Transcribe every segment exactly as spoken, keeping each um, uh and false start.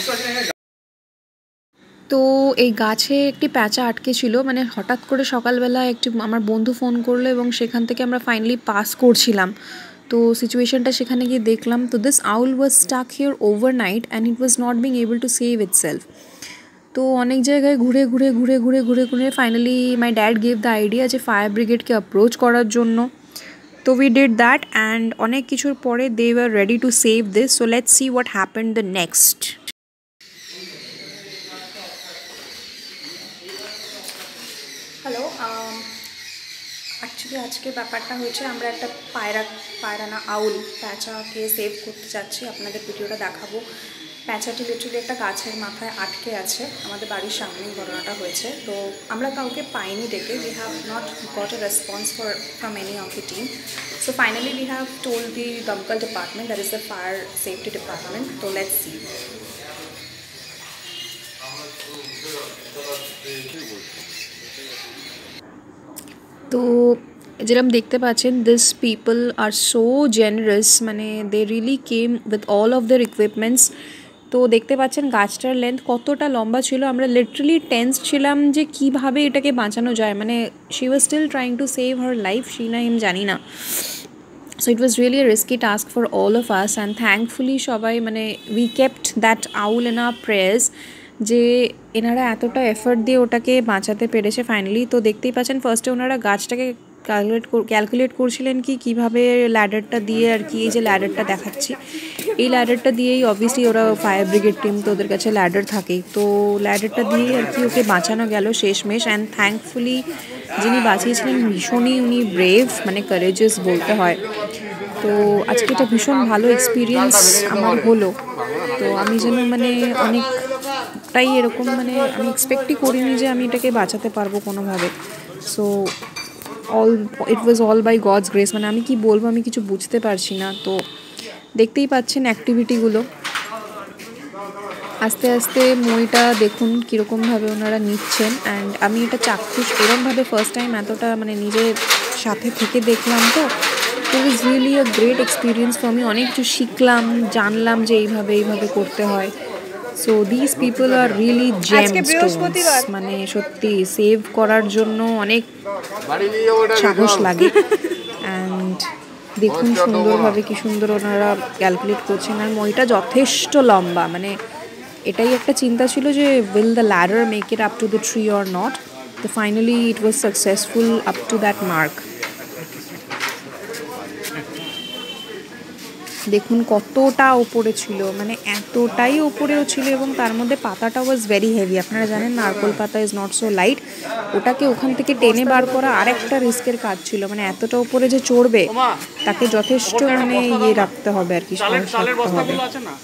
তো এই গাছে একটি প্যাঁচা আটকে ছিল, মানে হঠাৎ করে সকালবেলা একটি আমার বন্ধু ফোন করলো এবং সেখান থেকে আমরা ফাইনালি পাস করছিলাম। তো সিচুয়েশনটা সেখানে গিয়ে দেখলাম। তো this owl was stuck here overnight and it was not being able to save itself. তো অনেক জায়গায় ঘুরে ঘুরে ঘুরে ঘুরে ঘুরে ঘুরে finally my dad gave the idea যে ফায়ার ব্রিগেডকে অ্যাপ্রোচ করার জন্য। তো উই ডিড দ্যাট অ্যান্ড অনেক কিছুর পরে they were ready to save this. So let's see what happened the next. Hello, actually আজকে ব্যাপারটা হয়েছে আমরা একটা পায়রা পায়রা না আউল প্যাঁচাকে সেভ করতে চাচ্ছি। আপনাদের ভিডিওটা দেখাবো। প্যাঁচাটি লিটারালি একটা গাছের মাথায় আটকে আছে, আমাদের বাড়ির সামনেই ঘটনাটা হয়েছে। তো আমরা কাউকে পাইনি ডেকে, we have not got a response for from any of the team. So finally we have told the দমকল department, that is the fire safety department. তো লেটস সি। তো যেরকম দেখতে পাচ্ছেন, this people are so generous, মানে they really came with all of their equipments. তো দেখতে পাচ্ছেন গাছটার লেন্থ কতটা লম্বা ছিল। আমরা লিটারালি টেন্স ছিলাম যে কীভাবে এটাকে বাঁচানো যায়, মানে she was still trying to save her life, she না এম জানি না। So it was really a risky task for all of us and thankfully সবাই মানে we kept that owl in our prayers, যে এনারা এতটা এফর্ট দিয়ে ওটাকে বাঁচাতে পেরেছে ফাইনালি। তো দেখতেই পাচ্ছেন ফার্স্টে ওনারা গাছটাকে ক্যালকুলেট ক্যালকুলেট করছিলেন কি কীভাবে ল্যাডারটা দিয়ে আর কি, এই যে ল্যাডারটা দেখাচ্ছি, এই ল্যাডারটা দিয়েই অবভিয়াসলি ওরা ফায়ার ব্রিগেড টিম, তো ওদের কাছে ল্যাডার থাকেই, তো ল্যাডারটা দিয়েই আর কি ওকে বাঁচানো গেল শেষমেশ। অ্যান্ড থ্যাঙ্কফুলি যিনি বাঁচিয়েছিলেন ভীষণই উনি ব্রেভ, মানে কারেজিয়াস বলতে হয়। তো আজকে এটা ভীষণ ভালো এক্সপিরিয়েন্স আমার হলো। তো আমি যেন মানে অনেকটাই এরকম মানে আমি এক্সপেক্টই করিনি যে আমি এটাকে বাঁচাতে পারবো কোনোভাবে। So all it was all by God's grace, মানে আমি কি বলবো, আমি কিছু বুঝতে পারছি না। তো দেখতেই পাচ্ছেন অ্যাক্টিভিটিগুলো। আস্তে আস্তে মইটা দেখুন কীরকমভাবে ওনারা নিচ্ছেন। অ্যান্ড আমি এটা চাক্ষুষ এরকমভাবে ফার্স্ট টাইম এতটা মানে নিজের সাথে থেকে দেখলাম। তো it was really a great experience for me. অনেক কিছু শিখলাম, জানলাম যে এইভাবে এইভাবে করতে হয়। So this people are really gemstones, মানে সত্যি সেভ করার জন্য অনেক সাহস লাগে। অ্যান্ড দেখুন সুন্দরভাবে কি সুন্দর ওনারা ক্যালকুলেট করছেন। আর মইটা যথেষ্ট লম্বা, মানে এটাই একটা চিন্তা ছিল যে will the ladder make it up to the tree or not. তো finally it was successful up to that mark. দেখুন কতটা ওপরে ছিল, মানে এতটাই ওপরেও ছিল এবং তার মধ্যে পাতাটা ওয়াজ ভেরি হেভি। আপনারা জানেন নারকোল পাতা ইজ নট সো লাইট, ওটাকে ওখান থেকে টেনে বার করা আরেকটা রিস্কের কাজ ছিল। মানে এতটা ওপরে যে চড়বে তাকে যথেষ্ট মানে ইয়ে রাখতে হবে আর কি, সাহস রাখতে হবে।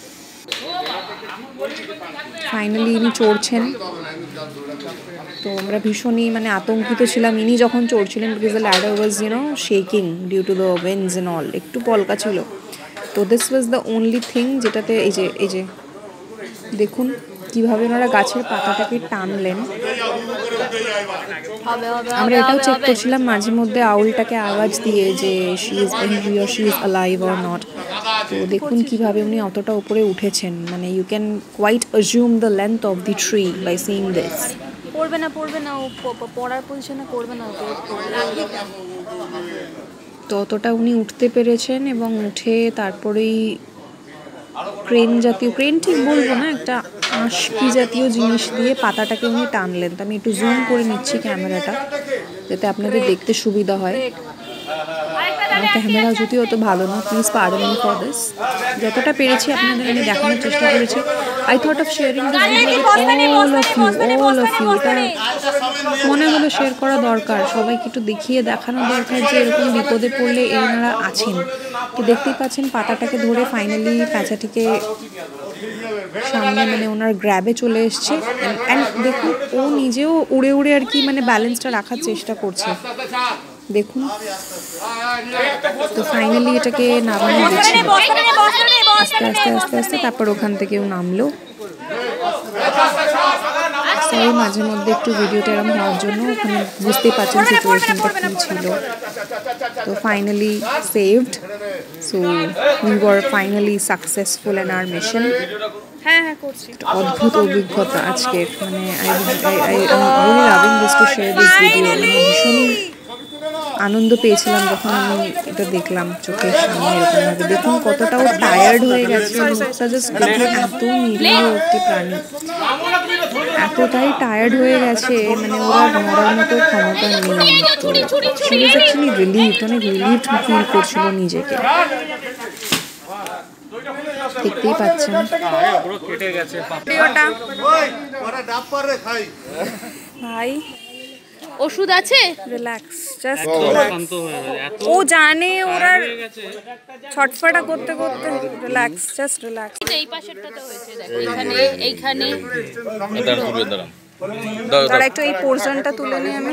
ফাইনালি ইনি চড়ছেন। তো আমরা ভীষণই মানে আতঙ্কিত ছিলাম ইনি যখন চড়ছিলেন, because the ladder was you know shaking due to the winds and all, একটু পলকা ছিল। তো this was the only thing যেটাতে এই যে এই যে দেখুন কীভাবে ওনারা গাছের পাতাটাকে টানলেন। আমরা এটাও চেক করছিলাম মাঝে মধ্যে আউলটাকে আওয়াজ দিয়ে যে she is he or she is alive or not. তো দেখুন কীভাবে উনি অতটা উপরে উঠেছেন, মানে you can quite assume the length of the tree by seeing this. পড়বে না পড়বে না ও পড়ার পজিশনে করবে না। তো অতটা উনি উঠতে পেরেছেন এবং উঠে তারপরেই ক্রেন জাতীয়, ক্রেন ঠিক বলবো না, একটা আঁশকি জাতীয় জিনিস দিয়ে পাতাটাকে উনি টানলেন। তো আমি একটু জুম করে নিচ্ছি ক্যামেরাটা যাতে আপনাদের দেখতে সুবিধা হয়। আমার ক্যামেরা যদিও অত ভালো না, please pardon me for this. যতটা পেরেছি আপনাদের আমি দেখানোর চেষ্টা করেছি। I thought of sharing this video with all of you all of you এটা মনে হলো শেয়ার করা দরকার, সবাইকে একটু দেখিয়ে দেখানো দরকার যে এরকম বিপদে পড়লে এনারা আছেন। তো দেখতেই পাচ্ছেন পাতাটাকে ধরে ফাইনালি প্যাঁচাটিকে সামনে মানে ওনার গ্র্যাবে চলে এসছে। অ্যান্ড দেখুন ও নিজেও উড়ে উড়ে আর কি মানে ব্যালেন্সটা রাখার চেষ্টা করছে, দেখুন। তো ফাইনালি এটাকে নামানো গেছে আস্তে আস্তে আস্তে আস্তে, তারপর ওখান থেকেও নামলো। সরি মাঝে মধ্যে একটু ভিডিওটা এরকম হওয়ার জন্য, ওখানে বুঝতেই পারছেন সিচুয়েশনটা কী ছিল। তো finally saved, so we were finally successful in our mission. হ্যাঁ হ্যাঁ করছি। অদ্ভুত অভিজ্ঞতা আজকের, মানে I I I loving this to share this video. মানে ভীষণই আনন্দ পেয়েছিলাম যখন আমি এটা দেখলাম চোখের সামনে এরকমভাবে। দেখুন কতটাও টায়ার্ড হয়ে গেছে, মুখটা জাস্ট দেখে এত নিরীহ একটি প্রাণী, এতটাই টায়ার্ড হয়ে গেছে, মানে ওরা মরার মতো ক্ষমতা নেই। তো শি ওয়াজ অ্যাকচুয়ালি রিলিভড, অনেক রিলিভড ফিল করছিল নিজেকে। দেখতেই পাচ্ছেন ভাই ওষুধ আছে, রিল্যাক্স, জাস্ট ও জানে ওরা ছটফটা করতে করতে, রিল্যাক্স, জাস্ট রিল্যাক্স। এই পাশেরটাতে হয়েছে, দেখো এখানে এইখানে তারা একটু এই পোর্শনটা তুলে নিই আমি।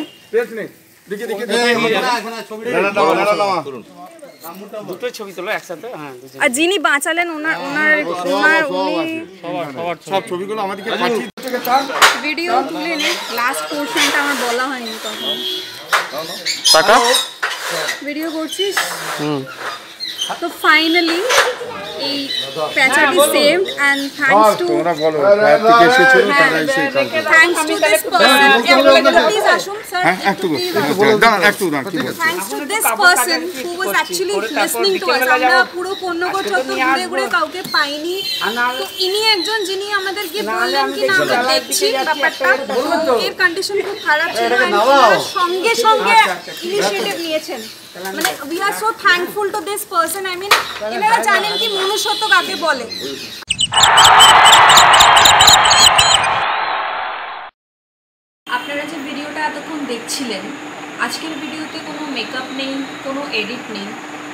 দুটো ছবি তোলো একসাথে। হ্যাঁ, আর যিনি বাঁচালেন ওনার ওনার ওনার উনি সব ছবিগুলো আমাদেরকে পাঠিয়ে ভিডিও তুলে নিই। লাস্ট পোর্শনটা আমার বলা হয়নি তখন। টাকা ভিডিও করছিস? তো ফাইনালি এই প্যাচাটি সেভড এন্ড থ্যাঙ্কস টু তোমরা বলো বাইরে থেকে এসেছো তারা এসে কালকে thanks to this person. Please আসুন স্যার, হ্যাঁ একটু দাঁড়ান একটু দাঁড়ান কি বলছো? Thanks to this person who was actually listening to us. আমরা পুরো কন্যগর চত্বর ঘুরে ঘুরে কাউকে পাইনি, তো ইনি একজন যিনি আমাদেরকে বললেন কি না আমরা দেখছি ব্যাপারটা, এর কন্ডিশন খুব খারাপ ছিল, আর সঙ্গে সঙ্গে ইনিশিয়েটিভ নিয়েছেন। মানে we are so thankful to this person. I mean এনারা জানেন কি মনুষ্যত্ব কাকে বলে। আপনারা যে ভিডিওটা এতক্ষণ দেখছিলেন, আজকের ভিডিওতে কোনো মেকআপ নেই, কোনো এডিট নেই।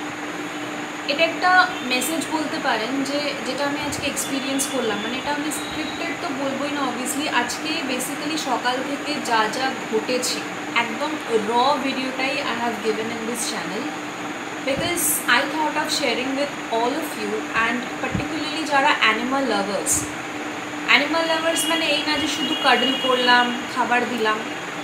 এটা একটা মেসেজ বলতে পারেন যে যেটা আমি আজকে এক্সপিরিয়েন্স করলাম। মানে এটা আমি স্ক্রিপ্টেড তো বলবোই না অবভিয়াসলি। আজকে বেসিক্যালি সকাল থেকে যা যা ঘটেছে একদম র ভিডিওটাই I have given in this channel, because I thought of sharing with all of you and particularly যারা অ্যানিমাল লাভার্স। অ্যানিমাল লাভার্স মানে এই না যে শুধু কাডল করলাম, খাবার দিলাম।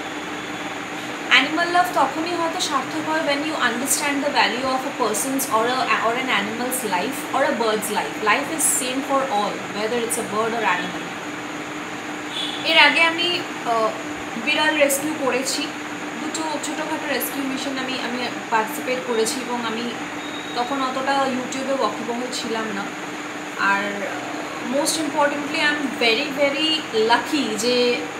অ্যানিমাল লাভ তখনই হয়তো সার্থক হয় when you understand the value of a person's or a or an animal's life or a bird's life. Life is same for all, whether it's a bird or animal. এর আগে আমি বিড়াল রেস্কিউ করেছি, দুটো ছোটোখাটো রেস্কিউ মিশন আমি আমি participate করেছি, এবং আমি তখন অতটা ইউটিউবে ওয়াকিবহল ছিলাম না। আর most importantly I am very very lucky যে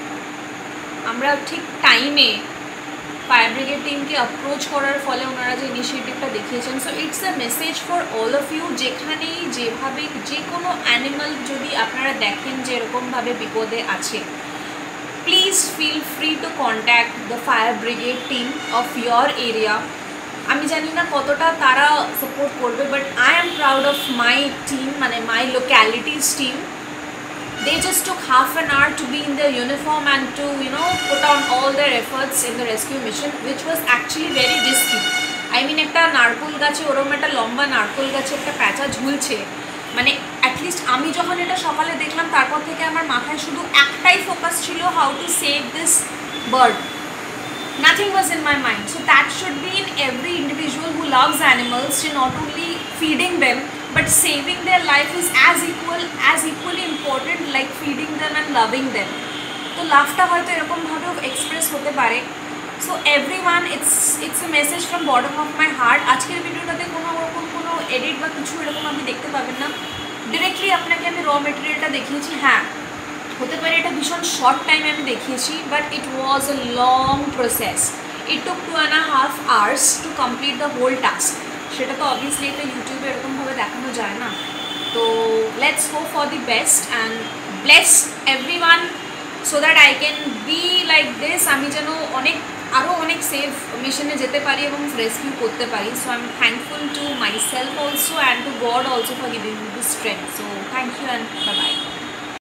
আমরা ঠিক টাইমে ফায়ার ব্রিগেড টিমকে অ্যাপ্রোচ করার ফলে ওনারা যে ইনিশিয়েটিভটা দেখিয়েছেন। So it's a message for all of you, যেখানেই যেভাবে যে কোনো অ্যানিমাল যদি আপনারা দেখেন যে এরকমভাবে বিপদে আছে, please feel free to contact the fire brigade team of your area. আমি জানি না কতটা তারা সাপোর্ট করবে, but I am proud of my team, মানে my locality's team. They just took half an hour to be in their uniform and to, you know, put on all their efforts in the rescue mission, which was actually very risky. I mean, একটা নারকোল গাছে, ওরকম একটা লম্বা নারকোল গাছে একটা প্যাঁচা ঝুলছে, মানে অ্যাটলিস্ট আমি যখন এটা সকালে দেখলাম তারপর থেকে আমার মাথায় শুধু একটাই ফোকাস ছিল, how to save this bird. Nothing was in my mind. So that should be in every individual who loves animals, to not only feeding them but saving their life is as equal as equally important like feeding them and loving them. তো লাভটা হয়তো এরকমভাবেও express হতে পারে। So everyone, it's it's a message from bottom of my heart. আজকের ভিডিওটাতে কোনো ওরকম কোনো এডিট বা কিছু এরকম আপনি দেখতে পাবেন না, ডিরেক্টলি আপনাকে আমি র মেটেরিয়ালটা দেখিয়েছি। হ্যাঁ, হতে পারে এটা ভীষণ শর্ট টাইমে আমি দেখিয়েছি, but it was a long process. It took two and half hours to complete the whole task. সেটা তো অবভিয়াসলি এটা ইউটিউবে এরকমভাবে দেখানো যায় না। তো let's go for the best and bless everyone so that I can be like this. আমি যেন অনেক আরও অনেক সেফ মিশনে যেতে পারি এবং রেস্কিউ করতে পারি। So I am thankful to myself also and to God also for giving me this strength. So thank you and bye by.